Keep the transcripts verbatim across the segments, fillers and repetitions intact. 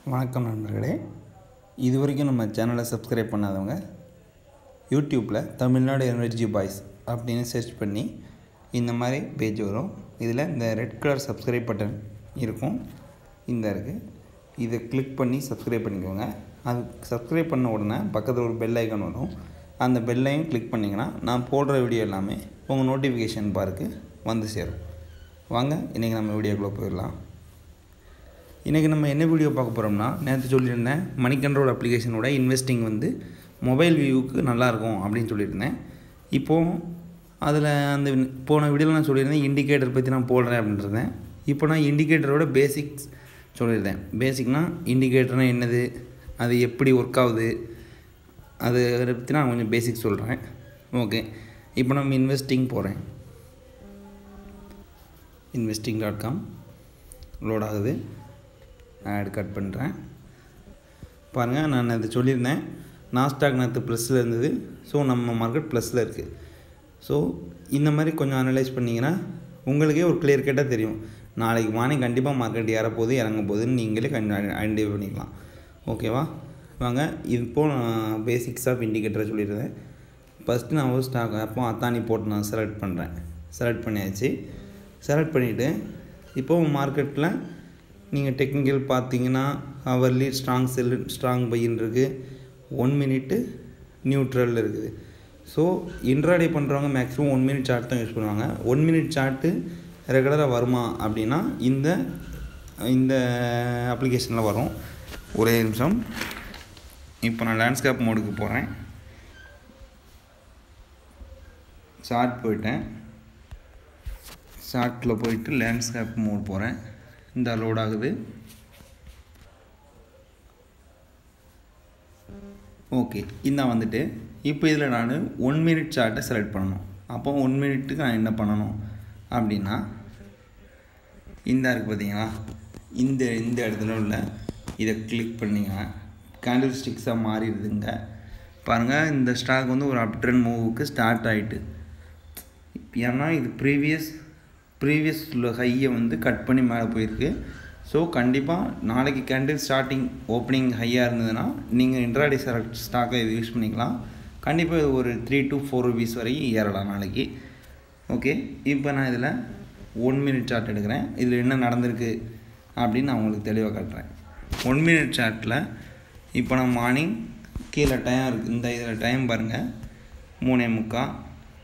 வணக்கம் நண்பர்களே. இது வரைக்கும் நம்ம சேனலை சப்ஸ்கிரைப் பண்ணாதவங்க யூடியூப்பில் தமிழ்நாடு எனர்ஜி பாய்ஸ் அப்படின்னு சர்ச் பண்ணி இந்த மாதிரி பேஜ் வரும். இதில் இந்த ரெட் கலர் சப்ஸ்கிரைப் பட்டன் இருக்கும், இந்த இருக்குது. இதை கிளிக் பண்ணி சப்ஸ்கிரைப் பண்ணிக்கோங்க. அது சப்ஸ்கிரைப் பண்ண உடனே பக்கத்தில் ஒரு பெல் ஐக்கான் வரும். அந்த பெல்லையும் கிளிக் பண்ணிங்கன்னா நான் போடுற வீடியோ எல்லாமே உங்கள் நோட்டிஃபிகேஷன் பாருக்கு வந்து சேரும். வாங்க இன்றைக்கி நம்ம வீடியோக்குள்ளே போயிடலாம். இன்றைக்கி நம்ம என்ன வீடியோ பார்க்க போகிறோம்னா, நேற்று சொல்லியிருந்தேன் மணி கண்ட்ரோல் அப்ளிகேஷனோட இன்வெஸ்டிங் வந்து மொபைல் வியூவுக்கு நல்லாயிருக்கும் அப்படின்னு சொல்லியிருந்தேன். இப்போது அதில் அந்த போன வீடியோவில் நான் சொல்லியிருந்தேன் இண்டிகேட்டர் பற்றி நான் போடுறேன் அப்படின்றதேன். இப்போ நான் இண்டிகேட்டரோட பேசிக்ஸ் சொல்லியிருந்தேன். பேசிக்னால் இண்டிகேட்டர்னால் என்னது, அது எப்படி ஒர்க் ஆகுது, அதை பற்றி நான் கொஞ்சம் பேசிக்ஸ் சொல்கிறேன். ஓகே, இப்போ நம்ம இன்வெஸ்டிங் போகிறேன். இன்வெஸ்டிங் டாட் காம் லோட் ஆகுது. ஆட் கட் பண்ணுறேன். பாருங்கள், நான் அதை சொல்லியிருந்தேன் நாஸ்டாக் நேற்று ப்ளஸில் இருந்தது. ஸோ நம்ம மார்க்கெட் ப்ளஸில் இருக்குது. ஸோ இந்த மாதிரி கொஞ்சம் அனலைஸ் பண்ணிங்கன்னா உங்களுக்கே ஒரு கிளியர் கட்டாக தெரியும். நாளைக்கு மார்னிங் கண்டிப்பாக மார்க்கெட் ஏறப்போகுது இறங்க போகுதுன்னு நீங்களே கண்டி ஐடென்டிஃபை பண்ணிக்கலாம். ஓகேவா? வாங்க, இப்போது நான் பேசிக்ஸ் ஆஃப் இண்டிகேட்டரை சொல்லியிருந்தேன். ஃபஸ்ட்டு நான் ஒரு ஸ்டாக் அப்போ அத்தானி போட்டு நான் செலக்ட் பண்ணுறேன். செலக்ட் பண்ணியாச்சு. செலக்ட் பண்ணிவிட்டு இப்போது மார்க்கெட்டில் நீங்கள் டெக்னிக்கல் பார்த்தீங்கன்னா ஹவர்லி ஸ்ட்ராங் செல் ஸ்ட்ராங் பையின்னு இருக்குது, ஒன் மினிட்டு நியூட்ரல் இருக்குது. ஸோ இன்ட்ராடே பண்ணுறவங்க மேக்ஸிமம் ஒன் மினிட் சார்ட் தான் யூஸ் பண்ணுவாங்க. ஒன் மினிட் சார்ட்டு ரெகுலராக வருமா அப்படின்னா இந்த இந்த அப்ளிகேஷனில் வரும். ஒரே நிமிஷம், இப்போ நான் லேண்ட்ஸ்கேப் மோடுக்கு போகிறேன். சார்ட் போயிட்டேன். சார்ட்டில் போயிட்டு லேண்ட்ஸ்கேப் மோட் போகிறேன். இந்த லோட் ஆகுது. ஓகே, இந்த வந்துட்டு இப்போ இதில் நான் ஒன் மினிட் சார்ட்டை செலக்ட் பண்ணணும். அப்போ ஒன் மினிட்டுக்கு நான் என்ன பண்ணணும் அப்படின்னா, இந்த இருக்குது பார்த்தீங்களா, இந்த இந்த இடத்துல உள்ள இதை கிளிக் பண்ணிங்கன்னா கேண்டில் ஸ்டிக்ஸாக மாறிடுதுங்க. பாருங்கள், இந்த ஸ்டாக் வந்து ஒரு அப் ட்ரெண்ட் மூவுக்கு ஸ்டார்ட் ஆகிட்டு, ஏன்னா இது ப்ரீவியஸ் ப்ரீவியஸ் ஹையை வந்து கட் பண்ணி மேலே போயிருக்கு. ஸோ கண்டிப்பாக நாளைக்கு கேண்டில் ஸ்டார்டிங் ஓப்பனிங் ஹையாக இருந்ததுன்னா நீங்கள் இன்ட்ராடே செலக்ட் ஸ்டாக்கை இது யூஸ் பண்ணிக்கலாம். கண்டிப்பாக இது ஒரு த்ரீ டு ஃபோர் ருபீஸ் வரைக்கும் ஏறலாம் நாளைக்கு. ஓகே, இப்போ நான் இதில் ஒன் மினிட் சார்ட் எடுக்கிறேன். இதில் என்ன நடந்திருக்கு அப்படின்னு நான் உங்களுக்கு தெளிவாக காட்டுறேன். ஒன் மினிட் சார்ட்டில் இப்போ நான் மார்னிங் கீழே டைம் இருக்குது, இந்த இதில் டைம் பாருங்கள், மூணே முக்கால்.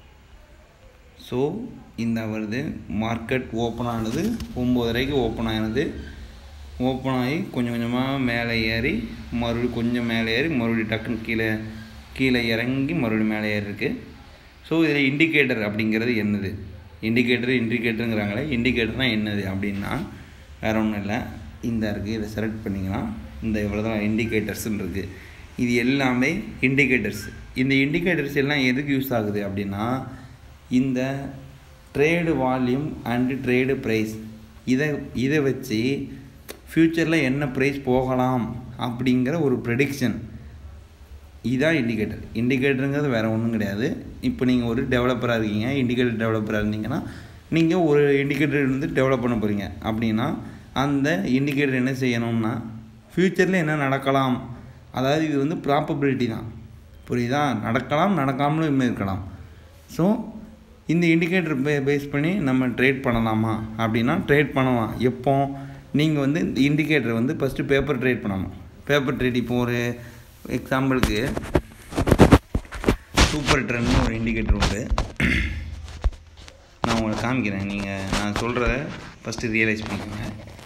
ஸோ இந்த வருது மார்க்கெட் ஓப்பன் ஆனது ஒம்போதரைக்கு ஓப்பன் ஆனது. ஓப்பன் ஆகி கொஞ்சம் கொஞ்சமாக மேலே ஏறி மறுபடியும் கொஞ்சம் மேலே ஏறி மறுபடியும் டக்குன்னு கீழே கீழே இறங்கி மறுபடியும் மேலே ஏறி இருக்குது. ஸோ இதில் இண்டிகேட்டர் அப்படிங்கிறது என்னது, இண்டிகேட்டர் இண்டிகேட்டருங்கிறாங்களே, இண்டிகேட்டர்னால் என்னது அப்படின்னா வேறு ஒன்றும் இல்லை. இந்த இருக்குது, இதை செலக்ட் பண்ணிங்கன்னா இந்த இவ்வளோ தான் இண்டிகேட்டர்ஸ்ன்னு இருக்குது. இது எல்லாமே இண்டிகேட்டர்ஸ். இந்த இண்டிகேட்டர்ஸ் எல்லாம் எதுக்கு யூஸ் ஆகுது அப்படின்னா, இந்த trade volume and trade price இதை இதை வச்சு ஃப்யூச்சரில் என்ன ப்ரைஸ் போகலாம் அப்படிங்கிற ஒரு ப்ரெடிக்ஷன், இதுதான் இண்டிகேட்டர். இண்டிகேட்டருங்கிறது வேறு ஒன்றும் கிடையாது. இப்போ நீங்கள் ஒரு டெவலப்பராக இருக்கீங்க, இண்டிகேட்டர் டெவலப்பராக இருந்தீங்கன்னா நீங்கள் ஒரு இண்டிகேட்டர் வந்து டெவலப் பண்ண போகிறீங்க அப்படின்னா அந்த இண்டிகேட்டர் என்ன செய்யணும்னா ஃப்யூச்சரில் என்ன நடக்கலாம், அதாவது இது வந்து ப்ராபபிலிட்டி தான், புரியுதா? நடக்கலாம் நடக்காமலும் இருக்கலாம். ஸோ இந்த இண்டிகேட்டர் பே பேஸ் பண்ணி நம்ம ட்ரேட் பண்ணலாமா அப்படின்னா ட்ரேட் பண்ணலாம். எப்போ நீங்கள் வந்து இந்த இண்டிகேட்டர் வந்து ஃபஸ்ட்டு பேப்பர் ட்ரேட் பண்ணணும். பேப்பர் ட்ரேட் இப்போ ஒரு எக்ஸாம்பிளுக்கு சூப்பர் ட்ரெண்ட்னு ஒரு இண்டிகேட்டர் உண்டு. நான் உங்களுக்கு காமிக்கிறேன், நீங்கள் நான் சொல்கிறத ஃபஸ்ட்டு ரியலைஸ் பண்ணிக்கோங்க.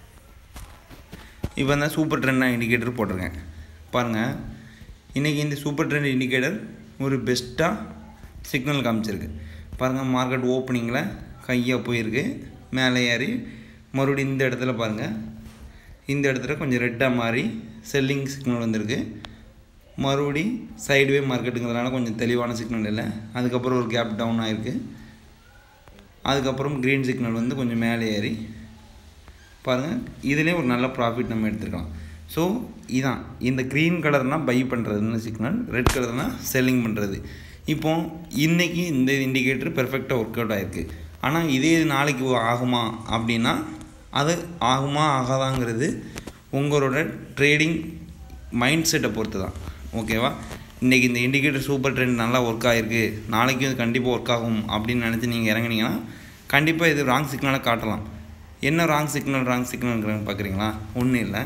இப்போ தான் சூப்பர் ட்ரெண்டாக இண்டிகேட்டர் போட்டிருக்கேன். பாருங்கள், இன்றைக்கி இந்த சூப்பர் ட்ரெண்ட் இண்டிகேட்டர் ஒரு பெஸ்ட்டாக சிக்னல் காமிச்சிருக்கு. பாருங்கள், மார்க்கெட் ஓப்பனிங்கில் கையாக போயிருக்கு, மேலே ஏறி மறுபடியும் இந்த இடத்துல பாருங்கள், இந்த இடத்துல கொஞ்சம் ரெட்டாக மாறி செல்லிங் சிக்னல் வந்திருக்கு. மறுபடி சைடுவே மார்க்கெட்டுங்கிறதுனால கொஞ்சம் தெளிவான சிக்னல் இல்லை. அதுக்கப்புறம் ஒரு கேப் டவுன் ஆகிருக்கு. அதுக்கப்புறம் க்ரீன் சிக்னல் வந்து கொஞ்சம் மேலே ஏறி பாருங்கள், இதிலே ஒரு நல்ல ப்ராஃபிட் நம்ம எடுத்துக்கலாம். ஸோ இதான் இந்த க்ரீன் கலர்னால் பை பண்ணுறதுன்னு சிக்னல், ரெட் கலர்னால் செல்லிங் பண்ணுறது. இப்போது இன்றைக்கி இந்த இண்டிகேட்டர் பெர்ஃபெக்டாக ஒர்க் அவுட் ஆகிருக்கு. ஆனால் இதே நாளைக்கு ஆகுமா அப்படின்னா அது ஆகுமா ஆகாதாங்கிறது உங்களோட ட்ரேடிங் மைண்ட் செட்டை பொறுத்து தான். ஓகேவா? இன்றைக்கி இந்த இண்டிகேட்டர் சூப்பர் ட்ரெண்ட் நல்லா ஒர்க் ஆகிருக்கு, நாளைக்கும் இது கண்டிப்பாக ஒர்க் ஆகும் அப்படின்னு நினச்சி நீங்கள் இறங்குனீங்கன்னா கண்டிப்பாக இது ராங் சிக்னலாக காட்டலாம். என்ன ராங் சிக்னல் ராங் சிக்னல்ங்கிறன்னு பார்க்குறீங்களா? ஒன்றும் இல்லை.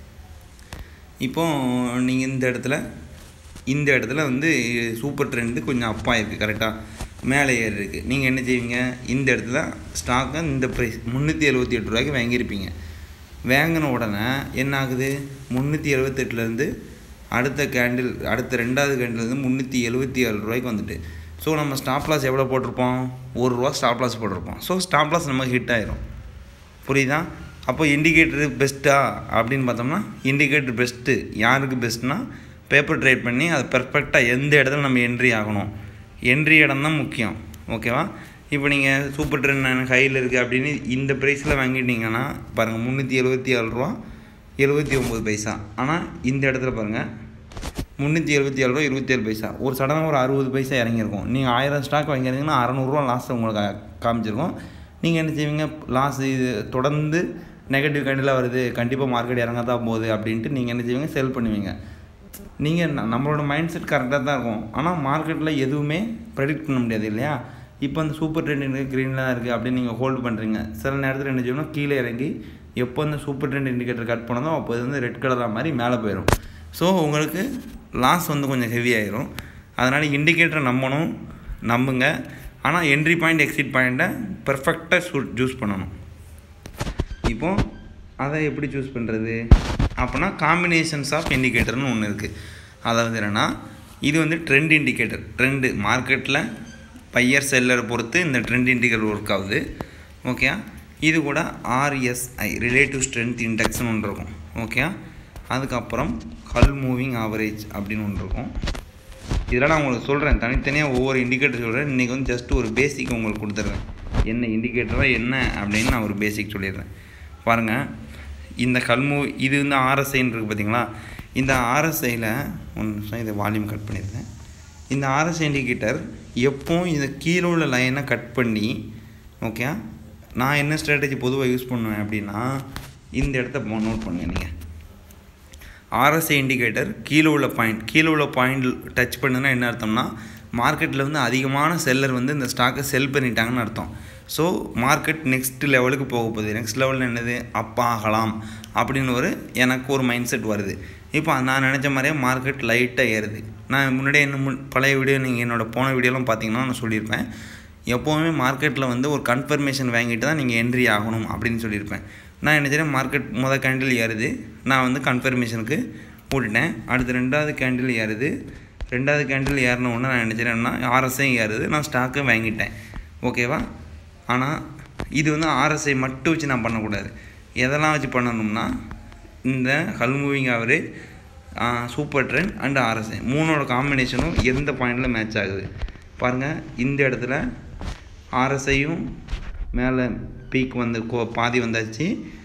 இப்போது நீங்கள் இந்த இடத்துல இந்த இடத்துல வந்து சூப்பர் ட்ரெண்டு கொஞ்சம் அப்பாக இருக்குது, கரெக்டாக மேலே ஏறி இருக்குது. நீங்கள் என்ன செய்வீங்க? இந்த இடத்துல ஸ்டாக்கை இந்த ப்ரைஸ் முந்நூற்றி எழுபத்தி எட்டு ரூபாய்க்கு வாங்கியிருப்பீங்க. வாங்கின உடனே என்ன ஆகுது? முந்நூற்றி எழுபத்தெட்டுலேருந்து அடுத்த கேண்டில் அடுத்த ரெண்டாவது கேண்டில்லேருந்து முந்நூற்றி எழுபத்தி ஏழு ரூபாய்க்கு வந்துட்டு. ஸோ நம்ம ஸ்டாப் லாஸ் எவ்வளோ போட்டிருப்போம்? ஒரு ரூபா ஸ்டாப் லாஸ் போட்டிருப்போம். ஸோ ஸ்டாப் லாஸ் நமக்கு ஹிட் ஆயிரும். புரியுதா? அப்போ இண்டிகேட்டரு பெஸ்ட்டா அப்படின்னு பார்த்தோம்னா இண்டிகேட்டர் பெஸ்ட்டு. யாருக்கு பெஸ்ட்னா பேப்பர் ட்ரேட் பண்ணி அது பெர்ஃபெக்டாக எந்த இடத்துல நம்ம என்ட்ரி ஆகணும், என்ட்ரி இடம் தான் முக்கியம். ஓகேவா? இப்போ நீங்கள் சூப்பர் ட்ரெண்ட் ஹையில் இருக்குது அப்படின்னு இந்த ப்ரைஸில் வாங்கிட்டீங்கன்னா பாருங்கள் முந்நூற்றி எழுபத்தி ஏழு ரூபா எழுபத்தி ஒம்பது பைசா. ஆனால் இந்த இடத்துல பாருங்கள் முந்நூற்றி எழுபத்தி ஏழு ரூபா இருபத்தி ஏழு பைசா. ஒரு சடனாக ஒரு அறுபது பைசா இறங்கியிருக்கும். நீங்கள் ஆயிரம் ஸ்டாக் வாங்கியிருந்தீங்கன்னா அறநூறுவா லாஸ் உங்களுக்கு காமிச்சிருக்கும். நீங்கள் என்ன செய்வீங்க? லாஸ் இது தொடர்ந்து நெகட்டிவ் கேண்டிலாக வருது, கண்டிப்பாக மார்க்கெட் இறங்க தான் போகுது அப்படின்ட்டு நீங்கள் என்ன செய்வீங்க? செல் பண்ணுவீங்க. நீங்கள் நம்மளோட மைண்ட் செட் கரெக்டாக தான் இருக்கும். ஆனால் மார்க்கெட்டில் எதுவுமே ப்ரெடிக்ட் பண்ண முடியாது இல்லையா? இப்போ அந்த சூப்பர் ட்ரெண்ட் இருக்குது, க்ரீனில் தான் இருக்குது அப்படின்னு நீங்கள் ஹோல்டு பண்ணுறீங்க. சில நேரத்தில் என்ன செய்யணும்? கீழே இறங்கி எப்போ அந்த சூப்பர் ட்ரெண்ட் இண்டிகேட்டர் கட் பண்ணதோ அப்போ இது வந்து ரெட் கலராக மாதிரி மேலே போயிடும். ஸோ உங்களுக்கு லாஸ் வந்து கொஞ்சம் ஹெவி ஆயிரும். அதனால் இண்டிகேட்டரை நம்பணும், நம்புங்க. ஆனால் என்ட்ரி பாயிண்ட் எக்ஸிட் பாயிண்ட்டை பெர்ஃபெக்டாக சூ சூஸ் பண்ணணும். இப்போது அதை எப்படி சூஸ் பண்ணுறது அப்படின்னா காம்பினேஷன்ஸ் ஆஃப் இண்டிகேட்டர்னு ஒன்று இருக்குது. அதாவது என்னென்னா இது வந்து ட்ரெண்ட் இண்டிகேட்டர். ட்ரெண்டு மார்க்கெட்டில் பையர் செல்லரை பொறுத்து இந்த ட்ரெண்ட் இண்டிகேட்டர் ஒர்க் ஆகுது. ஓகே? இது கூட ஆர்எஸ்ஐ ரிலேட்டிவ் ஸ்ட்ரென்த் இண்டெக்ஸ்னு ஒன்று இருக்கும். ஓகே? அதுக்கப்புறம் ஹல் மூவிங் ஆவரேஜ் அப்படின்னு ஒன்று இருக்கும். இதெல்லாம் நான் உங்களுக்கு சொல்கிறேன், தனித்தனியாக ஒவ்வொரு இண்டிகேட்டர் சொல்கிறேன். இன்றைக்கி வந்து ஜஸ்ட் ஒரு பேசிக் உங்களுக்கு கொடுத்துட்றேன். என்ன இண்டிகேட்டராக என்ன அப்படின்னு நான் ஒரு பேசிக் சொல்லிடுறேன். பாருங்கள், இந்த ஹல் மூவ் இது வந்து ஆர்எஸ்ஐன்னு இருக்குது பார்த்தீங்களா? இந்த ஆர்எஸ்ஐயில் ஒன்று நிமிஷம் இதை வால்யூம் கட் பண்ணிடுறேன். இந்த ஆர்எஸ்ஐ இண்டிகேட்டர் எப்போவும் இந்த கீழே உள்ள லைனை கட் பண்ணி, ஓகே, நான் என்ன ஸ்ட்ராட்டஜி பொதுவாக யூஸ் பண்ணுவேன் அப்படின்னா இந்த இடத்த நோட் பண்ணுங்க. நீங்கள் ஆர்எஸ்ஐ இண்டிகேட்டர் கீழே உள்ள பாயிண்ட் கீழே உள்ள பாயிண்ட் டச் பண்ணுன்னா என்ன அர்த்தம்னா மார்க்கெட்டில் வந்து அதிகமான செல்லர் வந்து இந்த ஸ்டாக்கை செல் பண்ணிட்டாங்கன்னு அர்த்தம். ஸோ மார்க்கெட் நெக்ஸ்ட் லெவலுக்கு போக போகுது. நெக்ஸ்ட் லெவலில் என்னது? அப் ஆகலாம் அப்படின்னு ஒரு எனக்கு ஒரு மைண்ட் செட் வருது. இப்போ நான் நினச்ச மாதிரியே மார்க்கெட் லைட்டாக ஏறுது. நான் முன்னாடியே என்ன முன் பழைய வீடியோ நீங்கள் என்னோடய போன வீடியோலாம் பார்த்தீங்கன்னா நான் சொல்லியிருப்பேன், எப்போவுமே மார்க்கெட்டில் வந்து ஒரு கன்ஃபர்மேஷன் வாங்கிட்டு தான் நீங்கள் என்ட்ரி ஆகணும் அப்படின்னு சொல்லியிருப்பேன். நான் என்ன செய்கிறேன்? மார்க்கெட் மொதல் கேண்டில் ஏறுது, நான் வந்து கன்ஃபர்மேஷனுக்கு போட்டுட்டேன். அடுத்து ரெண்டாவது கேண்டில் ஏறுது, ரெண்டாவது கேண்டில் ஏறின உடனே நான் என்ன செய்கிறேன்னா ஆர்எஸ்ஐ ஏறுது, நான் ஸ்டாக்கை வாங்கிட்டேன். ஓகேவா? ஆனால் இது வந்து ஆர்எஸ்ஐ மட்டும் வச்சு நான் பண்ணக்கூடாது. எதெல்லாம் வச்சு பண்ணணும்னா இந்த Hull moving average, super trend and RSI மூணோட காம்பினேஷனும் எந்த பாயிண்டில் மேட்ச் ஆகுது பாருங்கள். இந்த இடத்துல ஆர்எஸ்ஐயும் மேலே பீக் வந்து பாதி வந்தாச்சு,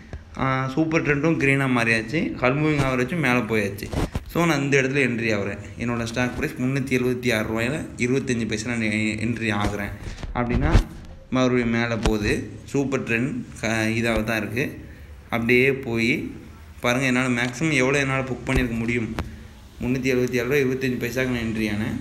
சூப்பர் ட்ரெண்டும் க்ரீனாக மாறியாச்சு, ஹல் மூவிங் ஆவரேஜும் மேலே போயாச்சு. ஸோ நான் இந்த இடத்துல என்ட்ரி ஆகிறேன். என்னோடய ஸ்டாக் ப்ரைஸ் முந்நூற்றி எழுபத்தி ஆறு ரூபாயில் இருபத்தஞ்சி பைசா நான் என்ட்ரி ஆகிறேன் அப்படின்னா மறுபடியும் மேலே போகுது. சூப்பர் ட்ரெண்ட் க இதாக தான் இருக்குது. அப்படியே போய் பாருங்கள், என்னால் மேக்ஸிமம் எவ்வளோ என்னால் புக் பண்ணியிருக்க முடியும்? முந்நூற்றி எழுபத்தி ஏழு ரூபா இருபத்தஞ்சி பைசாவுக்கு நான் என்ட்ரி ஆனேன்.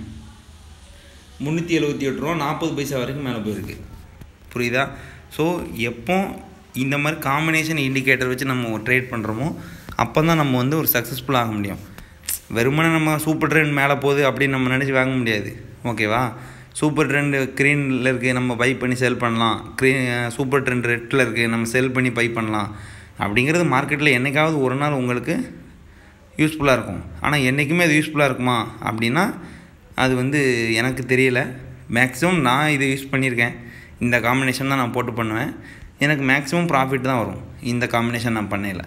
முந்நூற்றி எழுபத்தி எட்டு ரூபா நாற்பது பைசா வரைக்கும் மேலே போயிருக்கு. புரியுதா? ஸோ எப்போ இந்த மாதிரி காம்பினேஷன் இண்டிகேட்டர் வச்சு நம்ம ட்ரேட் பண்ணுறோமோ அப்போ தான் நம்ம வந்து ஒரு சக்ஸஸ்ஃபுல் ஆக முடியும். வெறுமனே நம்ம சூப்பர் ட்ரெண்ட் மேலே போகுது அப்படின்னு நம்ம நினச்சி வாங்க முடியாது. ஓகேவா? சூப்பர் ட்ரெண்டு க்ரீனில் இருக்குது, நம்ம பை பண்ணி செல் பண்ணலாம். க்ரீ சூப்பர் ட்ரெண்ட் ரெட்டில் இருக்குது, நம்ம செல் பண்ணி பை பண்ணலாம். அப்படிங்கிறது மார்க்கெட்டில் என்றைக்காவது ஒரு நாள் உங்களுக்கு யூஸ்ஃபுல்லாக இருக்கும். ஆனால் என்றைக்குமே அது யூஸ்ஃபுல்லாக இருக்குமா அப்படின்னா அது வந்து எனக்கு தெரியல. மேக்ஸிமம் நான் இதை யூஸ் பண்ணியிருக்கேன். இந்த காம்பினேஷன் தான் நான் போட்டு பண்ணுவேன். எனக்கு மேக்ஸிமம் ப்ராஃபிட் தான் வரும் இந்த காம்பினேஷன் நான் பண்ணல.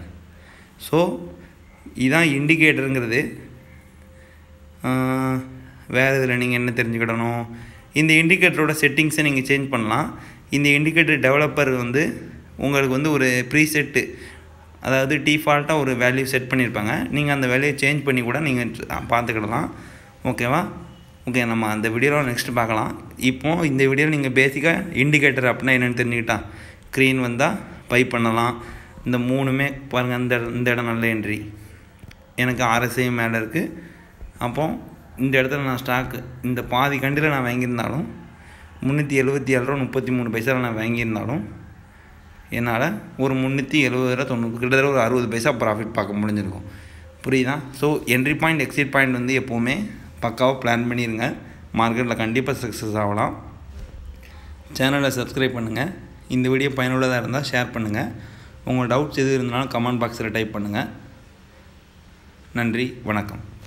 ஸோ இதுதான் இண்டிகேட்டருங்கிறது. வேறு இதில் நீங்கள் என்ன தெரிஞ்சுக்கிடணும்? இந்த இண்டிகேட்டரோட செட்டிங்ஸை நீங்கள் சேஞ்ச் பண்ணலாம். இந்த இண்டிகேட்டர் டெவலப்பர் வந்து உங்களுக்கு வந்து ஒரு ப்ரீசெட்டு, அதாவது டிஃபால்ட்டாக ஒரு வேல்யூ செட் பண்ணியிருப்பாங்க. நீங்கள் அந்த வேல்யூயை சேஞ்ச் பண்ணி கூட நீங்கள் பார்த்துக்கிடலாம். ஓகேவா? ஓகே, நம்ம அந்த வீடியோவில் நெக்ஸ்ட்டு பார்க்கலாம். இப்போது இந்த வீடியோவில் நீங்கள் பேசிக்காக இண்டிகேட்டர் அப்படின்னா என்னென்னு தெரிஞ்சுக்கிட்டா, க்ரீன் வந்தால் பை பண்ணலாம், இந்த மூணுமே பாருங்கள், இந்த இந்த இடம் நல்ல என்ட்ரி, எனக்கு ஆர்எஸ்ஐ மேலே இருக்குது. அப்போ இந்த இடத்துல நான் ஸ்டாக்கு இந்த பாதி கண்டியில் நான் வாங்கியிருந்தாலும் முந்நூற்றி எழுபத்தி ஏழு ரூபா முப்பத்தி மூணு பைசாவில் நான் வாங்கியிருந்தாலும் என்னால் ஒரு முந்நூற்றி எழுபது ரூபா தொண்ணூறு கிட்டத்தட்ட ஒரு அறுபது பைசா ப்ராஃபிட் பார்க்க முடிஞ்சிருக்கும். புரியுதா? So entry point exit point வந்து எப்போவுமே பக்காவாக பிளான் பண்ணிடுங்க. மார்க்கெட்டில் கண்டிப்பாக சக்ஸஸ் ஆகலாம். சேனலை சப்ஸ்கிரைப் பண்ணுங்கள். இந்த வீடியோ பயனுள்ளதாக இருந்தால் ஷேர் பண்ணுங்கள். உங்கள் டவுட்ஸ் எது இருந்தாலும் கமெண்ட் பாக்ஸில் டைப் பண்ணுங்கள். நன்றி, வணக்கம்.